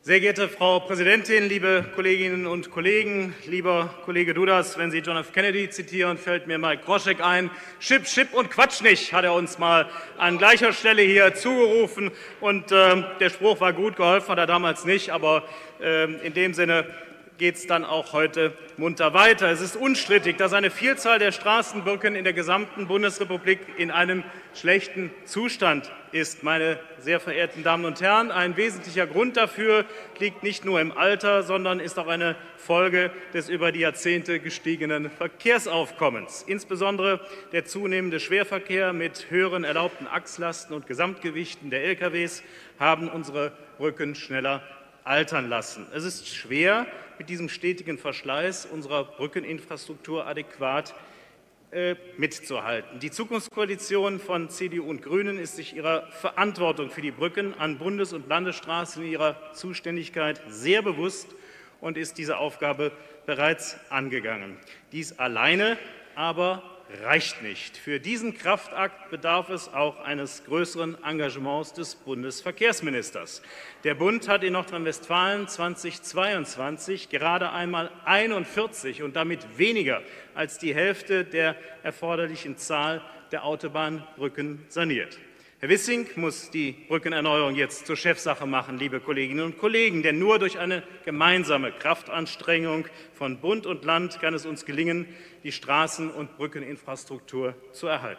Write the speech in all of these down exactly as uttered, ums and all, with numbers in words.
Sehr geehrte Frau Präsidentin, liebe Kolleginnen und Kollegen, lieber Kollege Dudas, wenn Sie John F. Kennedy zitieren, fällt mir Mike Groschek ein. Chip, Chip und Quatsch nicht, hat er uns mal an gleicher Stelle hier zugerufen. Und äh, der Spruch war gut, geholfen hat er damals nicht, aber äh, in dem Sinne geht es dann auch heute munter weiter. Es ist unstrittig, dass eine Vielzahl der Straßenbrücken in der gesamten Bundesrepublik in einem schlechten Zustand ist. Meine sehr verehrten Damen und Herren, ein wesentlicher Grund dafür liegt nicht nur im Alter, sondern ist auch eine Folge des über die Jahrzehnte gestiegenen Verkehrsaufkommens. Insbesondere der zunehmende Schwerverkehr mit höheren erlaubten Achslasten und Gesamtgewichten der L K Ws haben unsere Brücken schneller altern lassen. Es ist schwer, mit diesem stetigen Verschleiß unserer Brückeninfrastruktur adäquat äh, mitzuhalten. Die Zukunftskoalition von C D U und Grünen ist sich ihrer Verantwortung für die Brücken an Bundes- und Landesstraßen in ihrer Zuständigkeit sehr bewusst und ist diese Aufgabe bereits angegangen. Dies alleine aber reicht nicht. Für diesen Kraftakt bedarf es auch eines größeren Engagements des Bundesverkehrsministers. Der Bund hat in Nordrhein-Westfalen zweitausendzweiundzwanzig gerade einmal einundvierzig und damit weniger als die Hälfte der erforderlichen Zahl der Autobahnbrücken saniert. Herr Wissing muss die Brückenerneuerung jetzt zur Chefsache machen, liebe Kolleginnen und Kollegen, denn nur durch eine gemeinsame Kraftanstrengung von Bund und Land kann es uns gelingen, die Straßen- und Brückeninfrastruktur zu erhalten.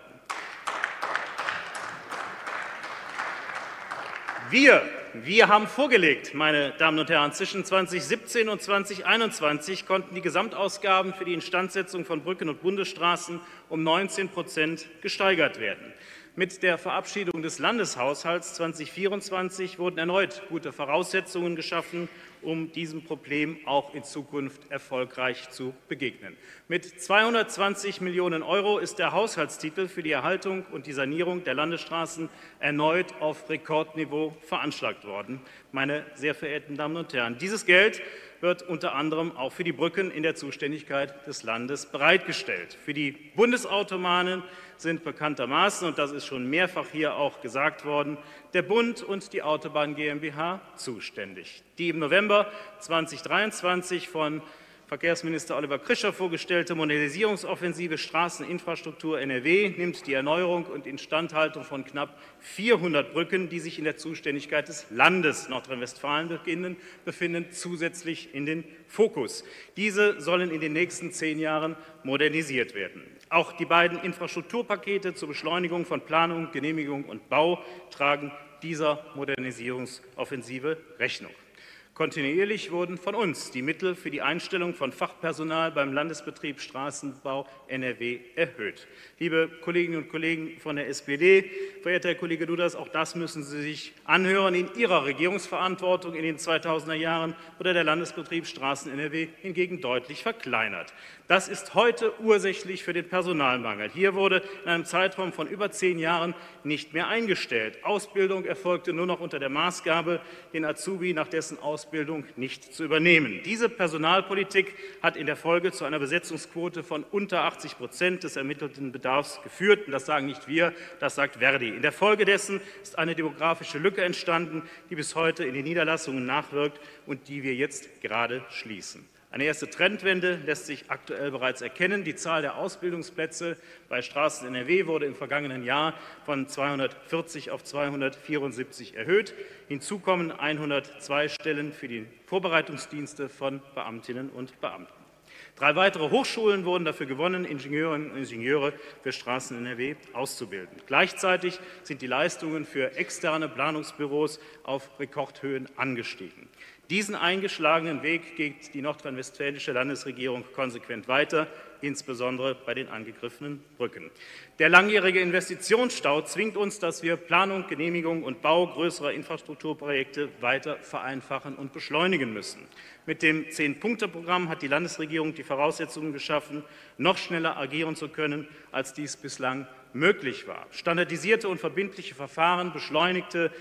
Wir, wir haben vorgelegt, meine Damen und Herren, zwischen zweitausendsiebzehn und zweitausendeinundzwanzig konnten die Gesamtausgaben für die Instandsetzung von Brücken und Bundesstraßen um neunzehn Prozent gesteigert werden. Mit der Verabschiedung des Landeshaushalts zweitausendvierundzwanzig wurden erneut gute Voraussetzungen geschaffen, um diesem Problem auch in Zukunft erfolgreich zu begegnen. Mit zweihundertzwanzig Millionen Euro ist der Haushaltstitel für die Erhaltung und die Sanierung der Landesstraßen erneut auf Rekordniveau veranschlagt worden. Meine sehr verehrten Damen und Herren, dieses Geld wird unter anderem auch für die Brücken in der Zuständigkeit des Landes bereitgestellt. Für die Bundesautobahnen sind bekanntermaßen, und das ist schon mehrfach hier auch gesagt worden, der Bund und die Autobahn GmbH zuständig. Die im November zweitausenddreiundzwanzig von Verkehrsminister Oliver Krischer vorgestellte Modernisierungsoffensive Straßeninfrastruktur N R W nimmt die Erneuerung und Instandhaltung von knapp vierhundert Brücken, die sich in der Zuständigkeit des Landes Nordrhein-Westfalen befinden, zusätzlich in den Fokus. Diese sollen in den nächsten zehn Jahren modernisiert werden. Auch die beiden Infrastrukturpakete zur Beschleunigung von Planung, Genehmigung und Bau tragen dieser Modernisierungsoffensive Rechnung. Kontinuierlich wurden von uns die Mittel für die Einstellung von Fachpersonal beim Landesbetrieb Straßenbau N R W erhöht. Liebe Kolleginnen und Kollegen von der S P D, verehrter Herr Kollege Dudas, auch das müssen Sie sich anhören. In Ihrer Regierungsverantwortung in den zweitausender Jahren wurde der Landesbetrieb Straßen N R W hingegen deutlich verkleinert. Das ist heute ursächlich für den Personalmangel. Hier wurde in einem Zeitraum von über zehn Jahren nicht mehr eingestellt. Ausbildung erfolgte nur noch unter der Maßgabe, den Azubi nach dessen Ausbildung nicht zu übernehmen. Diese Personalpolitik hat in der Folge zu einer Besetzungsquote von unter achtzig Prozent des ermittelten Bedarfs geführt. Und das sagen nicht wir, das sagt Verdi. In der Folge dessen ist eine demografische Lücke entstanden, die bis heute in den Niederlassungen nachwirkt und die wir jetzt gerade schließen. Eine erste Trendwende lässt sich aktuell bereits erkennen. Die Zahl der Ausbildungsplätze bei Straßen N R W wurde im vergangenen Jahr von zweihundertvierzig auf zweihundertvierundsiebzig erhöht. Hinzu kommen hundertzwei Stellen für die Vorbereitungsdienste von Beamtinnen und Beamten. Drei weitere Hochschulen wurden dafür gewonnen, Ingenieurinnen und Ingenieure für Straßen N R W auszubilden. Gleichzeitig sind die Leistungen für externe Planungsbüros auf Rekordhöhen angestiegen. Diesen eingeschlagenen Weg geht die nordrhein-westfälische Landesregierung konsequent weiter, insbesondere bei den angegriffenen Brücken. Der langjährige Investitionsstau zwingt uns, dass wir Planung, Genehmigung und Bau größerer Infrastrukturprojekte weiter vereinfachen und beschleunigen müssen. Mit dem Zehn-Punkte-Programm hat die Landesregierung die Voraussetzungen geschaffen, noch schneller agieren zu können, als dies bislang möglich war. Standardisierte und verbindliche Verfahren, beschleunigte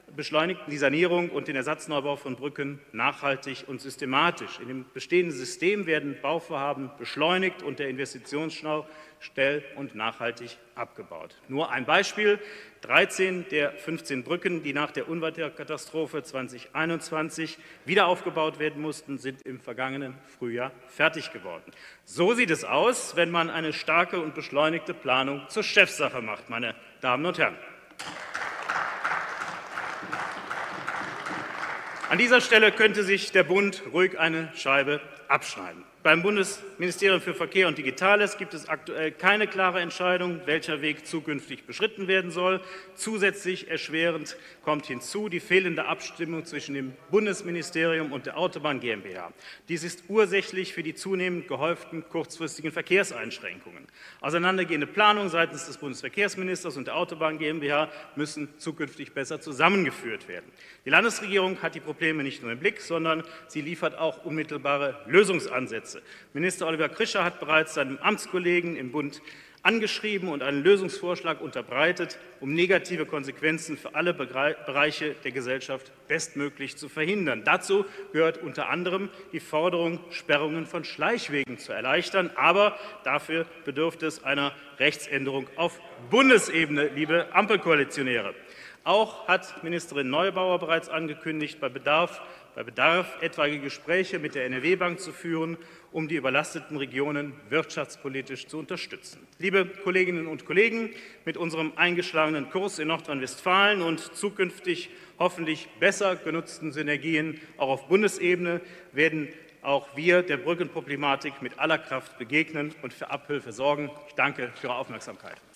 beschleunigten die Sanierung und den Ersatzneubau von Brücken nachhaltig und systematisch. In dem bestehenden System werden Bauvorhaben beschleunigt und der Investitionsstau schnell und nachhaltig abgebaut. Nur ein Beispiel: dreizehn der fünfzehn Brücken, die nach der Unwetterkatastrophe zweitausendeinundzwanzig wieder aufgebaut werden mussten, sind im vergangenen Frühjahr fertig geworden. So sieht es aus, wenn man eine starke und beschleunigte Planung zur Chefsache macht, meine Damen und Herren. An dieser Stelle könnte sich der Bund ruhig eine Scheibe abschneiden. Beim Bundesministerium für Verkehr und Digitales gibt es aktuell keine klare Entscheidung, welcher Weg zukünftig beschritten werden soll. Zusätzlich erschwerend kommt hinzu die fehlende Abstimmung zwischen dem Bundesministerium und der Autobahn GmbH. Dies ist ursächlich für die zunehmend gehäuften kurzfristigen Verkehrseinschränkungen. Auseinandergehende Planungen seitens des Bundesverkehrsministers und der Autobahn GmbH müssen zukünftig besser zusammengeführt werden. Die Landesregierung hat die Probleme nicht nur im Blick, sondern sie liefert auch unmittelbare Lösungsansätze. Minister Oliver Krischer hat bereits seinem Amtskollegen im Bund angeschrieben und einen Lösungsvorschlag unterbreitet, um negative Konsequenzen für alle Bereiche der Gesellschaft bestmöglich zu verhindern. Dazu gehört unter anderem die Forderung, Sperrungen von Schleichwegen zu erleichtern. Aber dafür bedürfte es einer Rechtsänderung auf Bundesebene, liebe Ampelkoalitionäre. Auch hat Ministerin Neubauer bereits angekündigt, bei Bedarf, bei Bedarf etwaige Gespräche mit der N R W-Bank zu führen, um die überlasteten Regionen wirtschaftspolitisch zu unterstützen. Liebe Kolleginnen und Kollegen, mit unserem eingeschlagenen Kurs in Nordrhein-Westfalen und zukünftig hoffentlich besser genutzten Synergien auch auf Bundesebene werden auch wir der Brückenproblematik mit aller Kraft begegnen und für Abhilfe sorgen. Ich danke für Ihre Aufmerksamkeit.